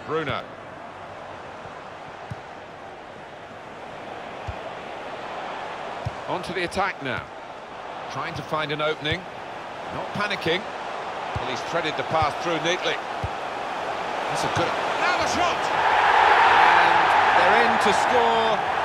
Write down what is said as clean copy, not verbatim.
Bruno. On to the attack now. Trying to find an opening. Not panicking. Well, he's threaded the path through neatly. That's a good... Now the shot! And they're in to score.